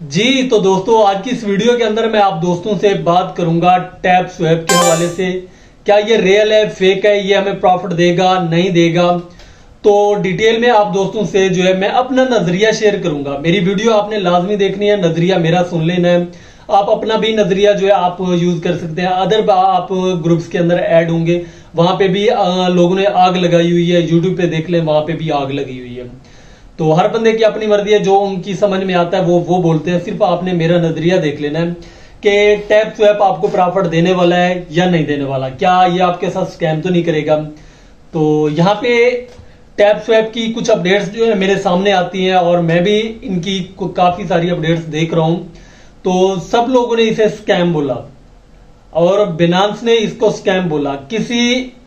जी तो दोस्तों, आज की इस वीडियो के अंदर मैं आप दोस्तों से बात करूंगा टैप स्वैप के हवाले से। क्या ये रियल है, फेक है, ये हमें प्रॉफिट देगा नहीं देगा, तो डिटेल में आप दोस्तों से जो है मैं अपना नजरिया शेयर करूंगा। मेरी वीडियो आपने लाजमी देखनी है, नजरिया मेरा सुन लेना है। आप अपना भी नजरिया जो है आप यूज कर सकते हैं। अदर आप ग्रुप्स के अंदर ऐड होंगे, वहां पे भी लोगों ने आग लगाई हुई है। यूट्यूब पे देख लें, वहां पे भी आग लगी हुई है। तो हर बंदे की अपनी मर्जी है, जो उनकी समझ में आता है वो बोलते हैं। सिर्फ आपने मेरा नजरिया देख लेना है कि टैप स्वैप आपको प्रॉफिट देने वाला है या नहीं देने वाला, क्या ये आपके साथ स्कैम तो नहीं करेगा। तो यहाँ पे टैप स्वैप की कुछ अपडेट्स जो है मेरे सामने आती हैं और मैं भी इनकी काफी सारी अपडेट्स देख रहा हूं। तो सब लोगों ने इसे स्कैम बोला और बिनांस ने इसको स्कैम बोला। किसी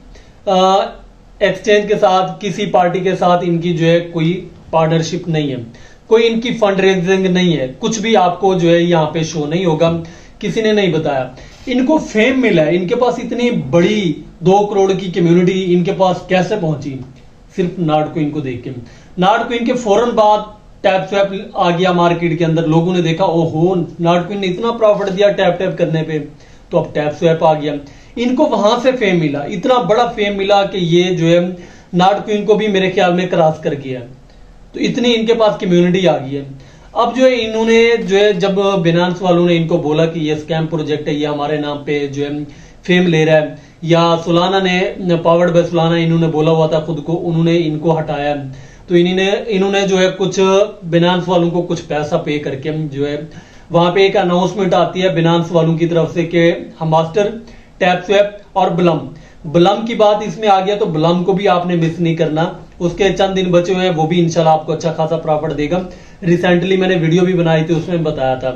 एक्सचेंज के साथ, किसी पार्टी के साथ इनकी जो है कोई पार्टनरशिप नहीं है, कोई इनकी फंड रेजिंग नहीं है, कुछ भी आपको जो है यहाँ पे शो नहीं होगा। किसी ने नहीं बताया। इनको फेम मिला है, इनके पास इतनी बड़ी 2 करोड़ की कम्युनिटी इनके पास कैसे पहुंची? सिर्फ नाटकोइन को देख के। नाटकोइन के फौरन बाद टैप स्वैप आ गया मार्केट के अंदर। लोगों ने देखा, ओहो नाटकोइन ने इतना प्रॉफिट दिया टैप टैप करने पे, तो अब टैप स्वैप आ गया। इनको वहां से फेम मिला, इतना बड़ा फेम मिला कि ये जो है नाटकोइन को भी मेरे ख्याल में क्रॉस कर गया। तो इतनी इनके पास कम्युनिटी आ गई है। अब जो है इन्होंने जो है, जब बिनांस वालों ने इनको बोला कि ये स्कैम प्रोजेक्ट है, ये हमारे नाम पे जो है फेम ले रहा है, या सोलाना ने पावर्ड बाय सोलाना इन्होंने बोला हुआ था खुद को, उन्होंने इनको हटाया। तो इन्होंने जो है कुछ बिनांस वालों को कुछ पैसा पे करके जो है वहां पे एक अनाउंसमेंट आती है बिनांस वालों की तरफ से कि हम मास्टर टैप स्वैप और ब्लम की बात इसमें आ गया। तो ब्लम को भी आपने मिस नहीं करना, उसके चंद दिन बचे हुए हैं, वो भी इंशाल्लाह आपको अच्छा खासा प्रॉफिट देगा। रिसेंटली मैंने वीडियो भी बनाई थी, उसमें बताया था।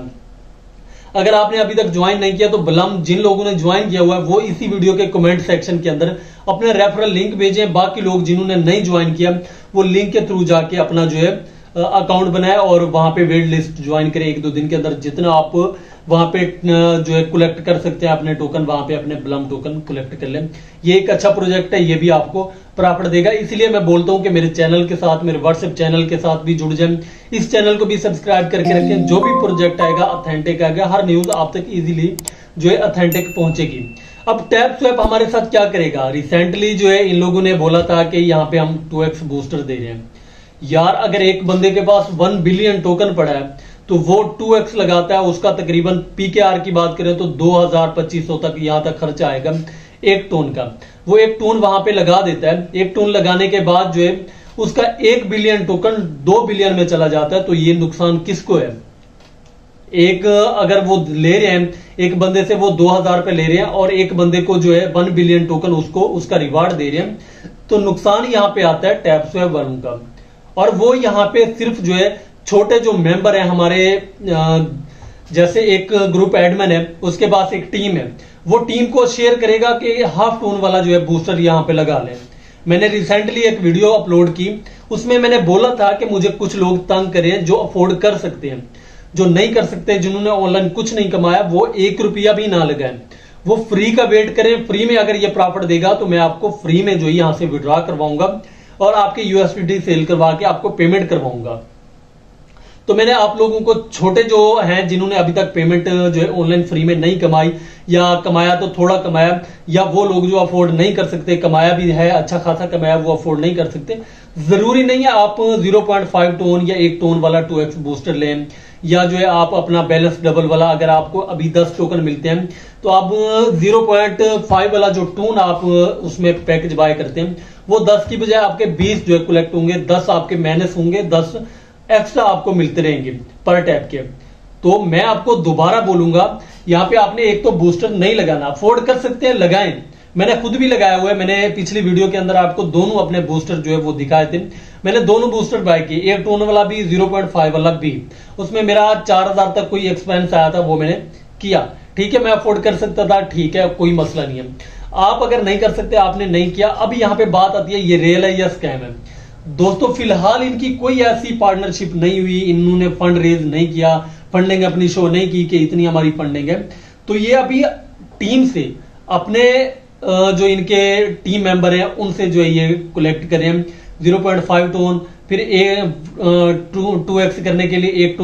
अगर आपने अभी तक ज्वाइन नहीं किया तो ब्लम, जिन लोगों ने ज्वाइन किया हुआ है वो इसी वीडियो के कमेंट सेक्शन के अंदर अपने रेफरल लिंक भेजें। बाकी लोग जिन्होंने नहीं ज्वाइन किया वो लिंक के थ्रू जाके अपना जो है अकाउंट बनाए और वहां पे वेट लिस्ट ज्वाइन करें। 1-2 दिन के अंदर जितना आप वहां पे जो है कलेक्ट कर सकते हैं अपने टोकन, वहां पे अपने ब्लम टोकन कलेक्ट कर लें। ये एक अच्छा प्रोजेक्ट है, ये भी आपको प्रॉफिट देगा। इसलिए मैं बोलता हूं कि मेरे चैनल के साथ, मेरे व्हाट्सएप चैनल के साथ भी जुड़ जाएं। इस चैनल को भी सब्सक्राइब करके रखें। जो भी प्रोजेक्ट आएगा ऑथेंटिक आएगा, हर न्यूज आप तक इजीली जो है ऑथेंटिक पहुंचेगी। अब टैप स्वैप हमारे साथ क्या करेगा? रिसेंटली जो है इन लोगों ने बोला था कि यहाँ पे हम 2x बूस्टर दे रहे हैं। यार अगर एक बंदे के पास 1 बिलियन टोकन पड़ा है तो वो 2x लगाता है। उसका तकरीबन पीकेआर की बात करें तो 2000-2500 तक यहां तक खर्चा आएगा एक टोन का। वो एक टोन वहां पे लगा देता है। एक टोन लगाने के बाद जो है उसका 1 बिलियन टोकन 2 बिलियन में चला जाता है। तो ये नुकसान किसको है? एक अगर वो ले रहे हैं, एक बंदे से वो 2000 पे ले रहे हैं और एक बंदे को जो है 1 बिलियन टोकन उसको उसका रिवार्ड दे रहे हैं, तो नुकसान यहां पे आता है टैप स्वैप वालों का। और वो यहाँ पे सिर्फ जो है छोटे जो मेंबर है हमारे, जैसे एक ग्रुप एडमिन है, उसके पास एक टीम है, वो टीम को शेयर करेगा कि हाफ टोन वाला जो है बूस्टर यहाँ पे लगा ले। मैंने रिसेंटली एक वीडियो अपलोड की, उसमें मैंने बोला था कि मुझे कुछ लोग तंग करें जो अफोर्ड कर सकते हैं। जो नहीं कर सकते, जिन्होंने ऑनलाइन कुछ नहीं कमाया, वो 1 रुपया भी ना लगाए, वो फ्री का वेट करें। फ्री में अगर ये प्रॉफिट देगा तो मैं आपको फ्री में जो है यहां से विड्रॉ करवाऊंगा और आपके यूएसडीटी सेल करवा के आपको पेमेंट करवाऊंगा। तो मैंने आप लोगों को, छोटे जो हैं जिन्होंने अभी तक पेमेंट जो है ऑनलाइन फ्री में नहीं कमाई, या कमाया तो थोड़ा कमाया, या वो लोग जो अफोर्ड नहीं कर सकते, कमाया भी है अच्छा खासा कमाया, वो अफोर्ड नहीं कर सकते, जरूरी नहीं है आप 0.5 टोन या 1 टोन वाला 2x बूस्टर लें, या जो है आप अपना बैलेंस डबल वाला, अगर आपको अभी 10 टोकन मिलते हैं तो आप 0.5 वाला जो टोन आप उसमें पैकेज बाय करते हैं, वो 10 की बजाय आपके 20 जो है कलेक्ट होंगे, 10 आपके माइनस होंगे, 10 एक्स्ट्रा आपको मिलते रहेंगे पर टैप के। तो मैं आपको दोबारा बोलूंगा, यहाँ पे आपने एक तो बूस्टर नहीं लगाना, अफोर्ड कर सकते हैं लगाएं। मैंने खुद भी लगाया हुआ है, मैंने पिछली वीडियो के अंदर आपको दोनों अपने बूस्टर जो है वो दिखाए थे। मैंने दोनों बूस्टर बाय किए, 1 टोन वाला भी, 0.5 वाला भी। उसमें मेरा 4000 तक कोई एक्सपेंस आया था, वो मैंने किया। ठीक है, मैं अफोर्ड कर सकता था, ठीक है, कोई मसला नहीं है। आप अगर नहीं कर सकते, आपने नहीं किया। अब यहाँ पे बात आती है ये रियल है या स्कैम है। दोस्तों फिलहाल इनकी कोई ऐसी पार्टनरशिप नहीं हुई, इन्होंने फंड रेज नहीं किया, फंडिंग अपनी शो नहीं की कि इतनी हमारी फंडिंग है। तो ये अभी टीम से अपने जो इनके टीम मेंबर हैं उनसे जो है ये कलेक्ट करें 0.5 टोन, फिर 2x करने के लिए 1 टोन,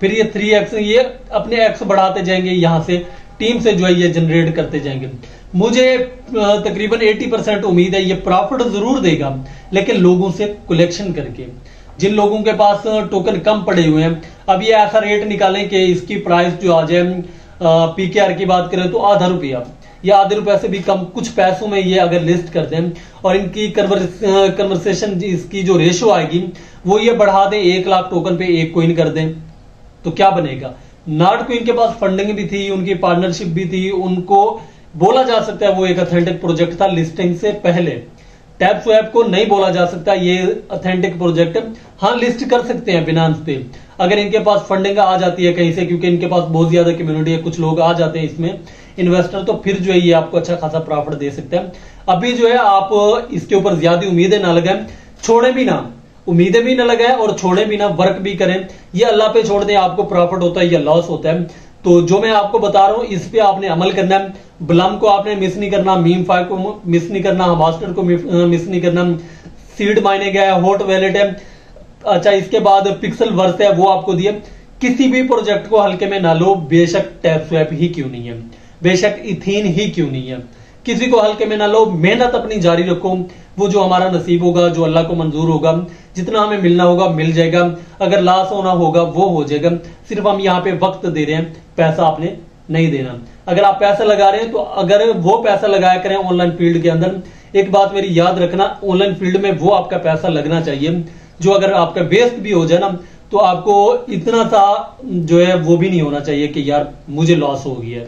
फिर ये 3x ये अपने x बढ़ाते जाएंगे, यहां से टीम से जो है ये जनरेट करते जाएंगे। मुझे तकरीबन 80% उम्मीद है ये प्रॉफिट जरूर देगा, लेकिन लोगों से कलेक्शन करके। जिन लोगों के पास टोकन कम पड़े हुए हैं, अब ये ऐसा रेट निकालें कि इसकी प्राइस जो आ जाए, पीकेआर की बात करें तो आधा रुपया या आधे रुपए से भी कम कुछ पैसों में ये अगर लिस्ट कर दें और इनकी कन्वर्सेशन इसकी जो रेशो आएगी वो ये बढ़ा दें, 1 लाख टोकन पे 1 कॉइन कर दें, तो क्या बनेगा। नॉट कॉइन के पास फंडिंग भी थी, उनकी पार्टनरशिप भी थी, उनको बोला जा सकता है वो एक ऑथेंटिक प्रोजेक्ट था लिस्टिंग से पहले। टैप स्वैप को नहीं बोला जा सकता ये ऑथेंटिक प्रोजेक्ट। हाँ, लिस्ट कर सकते हैं बिनांस पे अगर इनके पास फंडिंग आ जाती है कहीं से, क्योंकि इनके पास बहुत ज्यादा कम्युनिटी है, कुछ लोग आ जाते हैं इसमें इन्वेस्टर, तो फिर जो है ये आपको अच्छा खासा प्रॉफिट दे सकते हैं। अभी जो है आप इसके ऊपर ज्यादा उम्मीदें ना लगाएं, छोड़े भी ना, उम्मीदें भी ना लगाएं और छोड़े भी ना, वर्क भी करें। ये अल्लाह पे छोड़ दें, आपको प्रॉफिट होता है या लॉस होता है। तो जो मैं आपको बता रहा हूं इस पे आपने अमल करना है। ब्लम को आपने मिस नहीं करना, मीम फाइव को मिस नहीं करना, मास्टर को मिस नहीं करना, सीड मायने गया है, हॉट वैलेट है, अच्छा इसके बाद पिक्सल वर्स है वो आपको दिए। किसी भी प्रोजेक्ट को हल्के में ना लो, बेशक टैप स्वैप ही क्यों नहीं है, बेशक इथीन ही क्यों नहीं है, किसी को हल्के में ना लो। मेहनत अपनी जारी रखो, वो जो हमारा नसीब होगा, जो अल्लाह को मंजूर होगा, जितना हमें मिलना होगा मिल जाएगा, अगर लॉस होना होगा वो हो जाएगा। सिर्फ हम यहाँ पे वक्त दे रहे हैं, पैसा आपने नहीं देना। अगर आप पैसा लगा रहे हैं तो अगर वो पैसा लगाया करें ऑनलाइन फील्ड के अंदर, एक बात मेरी याद रखना, ऑनलाइन फील्ड में वो आपका पैसा लगना चाहिए जो अगर आपका वेस्ट भी हो जाए ना तो आपको इतना सा जो है वो भी नहीं होना चाहिए कि यार मुझे लॉस हो गया।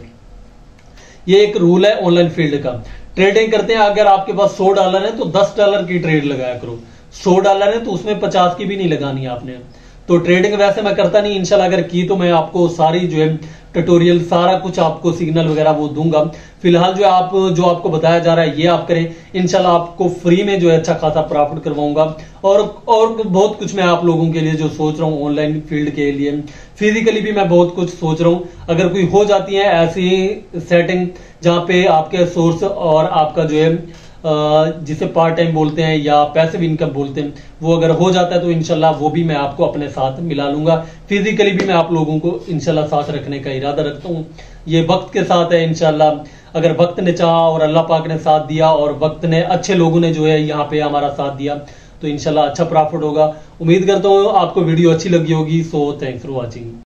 ये एक रूल है ऑनलाइन फील्ड का। ट्रेडिंग करते हैं, अगर आपके पास $100 है तो $10 की ट्रेड लगाया करो। $100 है तो उसमें 50 की भी नहीं लगानी आपने। तो ट्रेडिंग वैसे मैं करता नहीं, इंशाल्लाह अगर की तो मैं आपको सारी जो है ट्यूटोरियल सारा कुछ आपको सिग्नल वगैरह वो दूंगा। फिलहाल जो आपको बताया जा रहा है ये आप करें, इंशाल्लाह आपको फ्री में जो है अच्छा खासा प्रॉफिट करवाऊंगा। और बहुत कुछ मैं आप लोगों के लिए जो सोच रहा हूँ ऑनलाइन फील्ड के लिए, फिजिकली भी मैं बहुत कुछ सोच रहा हूँ। अगर कोई हो जाती है ऐसी सेटिंग जहां पे आपके सोर्स और आपका जो है जिसे पार्ट टाइम बोलते हैं या पैसिव इनकम बोलते हैं, वो अगर हो जाता है तो इंशाल्लाह वो भी मैं आपको अपने साथ मिला लूंगा। फिजिकली भी मैं आप लोगों को इंशाल्लाह साथ रखने का इरादा रखता हूँ। ये वक्त के साथ है इंशाल्लाह। अगर वक्त ने चाहा और अल्लाह पाक ने साथ दिया और वक्त ने अच्छे लोगों ने जो है यहाँ पे हमारा साथ दिया तो इंशाल्लाह अच्छा प्रॉफिट होगा। उम्मीद करता हूँ आपको वीडियो अच्छी लगी होगी। So thanks for watching.